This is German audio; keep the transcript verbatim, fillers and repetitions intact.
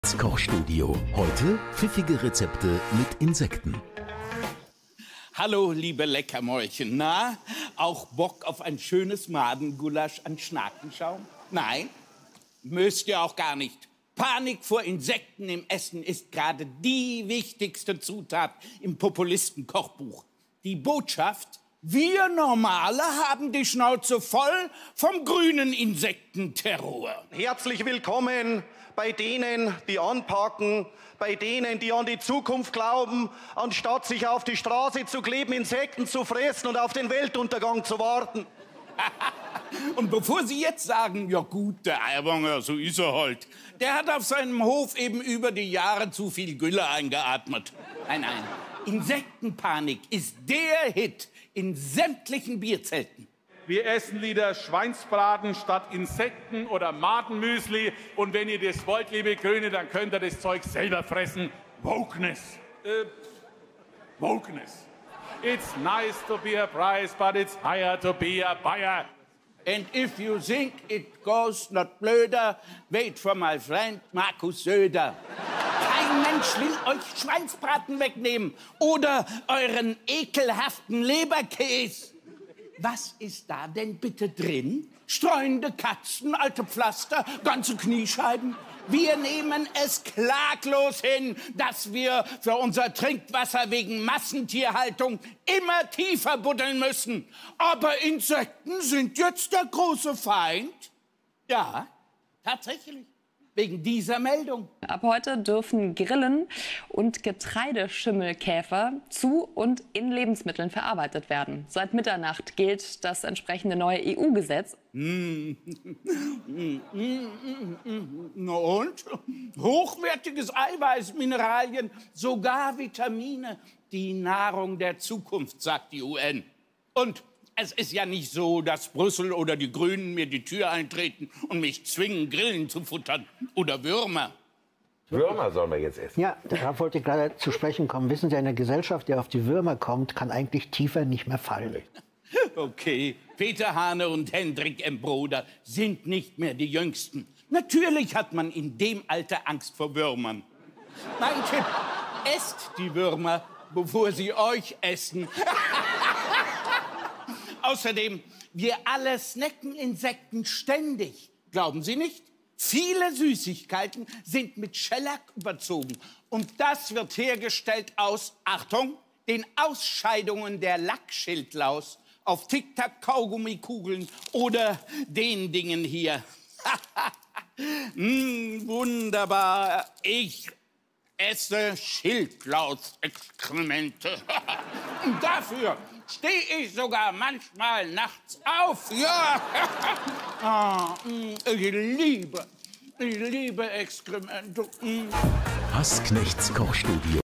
Das Kochstudio. Heute pfiffige Rezepte mit Insekten. Hallo, liebe Leckermäulchen. Na, auch Bock auf ein schönes Madengulasch an Schnakenschaum? Nein, müsst ihr auch gar nicht. Panik vor Insekten im Essen ist gerade die wichtigste Zutat im Populisten-Kochbuch. Die Botschaft: wir Normale haben die Schnauze voll vom grünen Insektenterror. Herzlich willkommen bei denen, die anpacken, bei denen, die an die Zukunft glauben, anstatt sich auf die Straße zu kleben, Insekten zu fressen und auf den Weltuntergang zu warten. Und bevor Sie jetzt sagen, ja gut, der Aiwanger, so ist er halt, der hat auf seinem Hof eben über die Jahre zu viel Gülle eingeatmet. Nein, nein, Insektenpanik ist der Hit in sämtlichen Bierzelten. Wir essen lieber Schweinsbraten statt Insekten oder Madenmüsli. Und wenn ihr das wollt, liebe Grüne, dann könnt ihr das Zeug selber fressen. Wokeness. Äh, Wokeness. It's nice to be a prize, but it's higher to be a buyer. And if you think it goes not blöder, wait for my friend Markus Söder. Kein Mensch will euch Schweinsbraten wegnehmen oder euren ekelhaften Leberkäse. Was ist da denn bitte drin? Streunende Katzen, alte Pflaster, ganze Kniescheiben? Wir nehmen es klaglos hin, dass wir für unser Trinkwasser wegen Massentierhaltung immer tiefer buddeln müssen. Aber Insekten sind jetzt der große Feind? Ja, tatsächlich. Wegen dieser Meldung. Ab heute dürfen Grillen und Getreideschimmelkäfer zu und in Lebensmitteln verarbeitet werden. Seit Mitternacht gilt das entsprechende neue E U-Gesetz. Mm. Na und? Hochwertiges Eiweiß, Mineralien, sogar Vitamine. Die Nahrung der Zukunft, sagt die U N. Und es ist ja nicht so, dass Brüssel oder die Grünen mir die Tür eintreten und mich zwingen, Grillen zu futtern. Oder Würmer. Würmer sollen wir jetzt essen. Ja, darauf wollte ich gerade zu sprechen kommen. Wissen Sie, eine Gesellschaft, die auf die Würmer kommt, kann eigentlich tiefer nicht mehr fallen. Okay, Peter Hane und Hendrik M. Broder sind nicht mehr die Jüngsten. Natürlich hat man in dem Alter Angst vor Würmern. Mein Tipp: esst die Würmer, bevor sie euch essen. Außerdem, wir alle snacken Insekten ständig. Glauben Sie nicht? Viele Süßigkeiten sind mit Shellac überzogen. Und das wird hergestellt aus, Achtung, den Ausscheidungen der Lackschildlaus auf Tic-Tac-Kaugummikugeln oder den Dingen hier. mm, wunderbar. Ich esse Schildlausexkremente. Und dafür stehe ich sogar manchmal nachts auf. Ja. ah, ich liebe, ich liebe Exkremente. Hassknechts Kochstudio.